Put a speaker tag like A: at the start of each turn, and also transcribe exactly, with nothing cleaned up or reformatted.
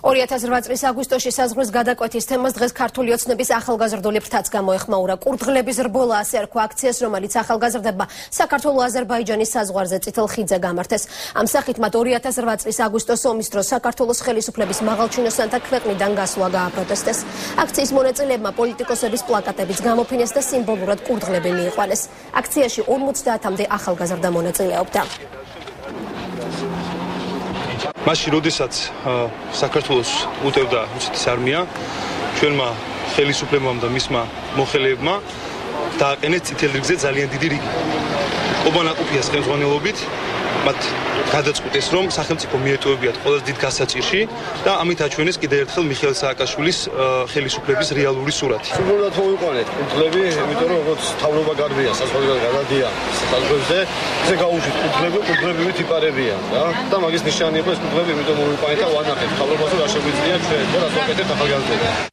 A: ორი ათას რვა წლის აგვისტოში საზღვრის გადაკვეთის თემას დღეს ქართული ოცნების ახალგაზრდული ფრთაც გამოეხმაურა. კურდღლების რბოლა ასე ერქვა აქციას, რომელიც ახალგაზრდებმა საქართველოს-აზერბაიჯანის საზღვარზე წითელ ხიდზე გამართეს. ამ სახით მათ ორი ათას რვა წლის აგვისტოს ომის დროს საქართველოს ხელისუფლების მაღალჩინოსნთა ქვეყნიდან გასვლა გააპროტესტეს. აქციის მონაწილეებმა პოლიტიკოსების პლაკატებიც გამოფინეს და სიმბოლურად კურდღლები მიიყვანეს. აქციაში ორმოცდაათამდე ახალგაზრდა მონაწილეობდა.
B: მაშინ როდესაც საქართველოს უტევდა რუსეთის არმია, ჩვენმა ხელისუფლებამ და მისმა მოხელეებმა დააყენეს წითელ რიგზე ძალიან დიდი რიგი. ობანაკუფიას ხელმძღვანელობით მათ გადაწყვიტეს, რომ სახელმწიფო მიეტოვებიათ ყველაზე დიდ გასაჭირში და ამით აჩვენეს კიდევ ერთხელ მიხეილ სააკაშვილის ხელისუფლების რეალური სურათი.
C: სულ მოიყვანეთ კურდღლები, იმიტომ რომ როგორც თავრობა გარბია, საზღვარგან გადადიან საზღვარზე, ესე გაუშვით კურდღლები, კურდღლები ვითიპარებიან და და მაგის ნიშანი იყო ეს კურდღლები, იმიტომ მოიყვანეთ და ვანახეთ თავრობასო რა შეგვიძლია ჩვენ და რა ვაკეთებთ ახალგაზრდები.